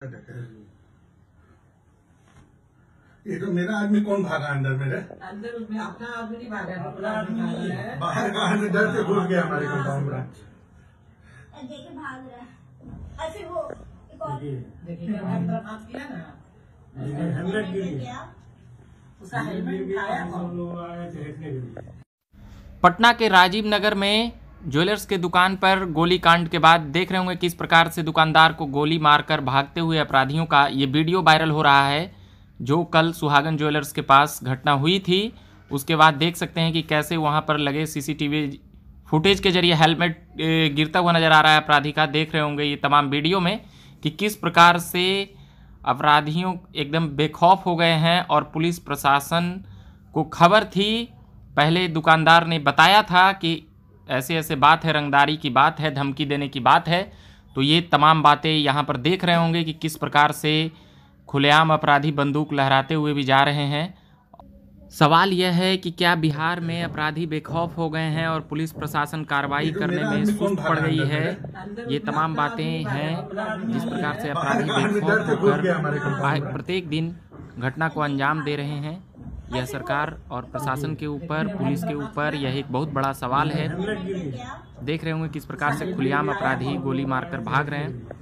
ये तो मेरा आदमी कौन भागा अंदर मेरे? अंदर उसमें अपना आदमी नहीं भागा, बाहर का आदमी डर से घुस गया हमारे कंपाउंड में। देखिए भाग रहा है। और फिर वो एक और देखिए किया ना, उसका हेलमेट उठाया। पटना के राजीव नगर में ज्वेलर्स के दुकान पर गोलीकांड के बाद देख रहे होंगे किस प्रकार से दुकानदार को गोली मारकर भागते हुए अपराधियों का ये वीडियो वायरल हो रहा है, जो कल सुहागन ज्वेलर्स के पास घटना हुई थी। उसके बाद देख सकते हैं कि कैसे वहां पर लगे सीसीटीवी फुटेज के जरिए हेलमेट गिरता हुआ नजर आ रहा है अपराधी का। देख रहे होंगे ये तमाम वीडियो में कि किस प्रकार से अपराधियों एकदम बेखौफ हो गए हैं और पुलिस प्रशासन को खबर थी। पहले दुकानदार ने बताया था कि ऐसे ऐसे बात है, रंगदारी की बात है, धमकी देने की बात है। तो ये तमाम बातें यहाँ पर देख रहे होंगे कि किस प्रकार से खुलेआम अपराधी बंदूक लहराते हुए भी जा रहे हैं। सवाल यह है कि क्या बिहार में अपराधी बेखौफ हो गए हैं और पुलिस प्रशासन कार्रवाई करने में सुस्त पड़ गई है? ये तमाम बातें हैं जिस प्रकार से अपराधी बेखौफ होकर प्रत्येक दिन घटना को अंजाम दे रहे हैं। यह सरकार और प्रशासन के ऊपर, पुलिस के ऊपर यह एक बहुत बड़ा सवाल है। देख रहे होंगे किस प्रकार से खुलेआम अपराधी गोली मारकर भाग रहे हैं।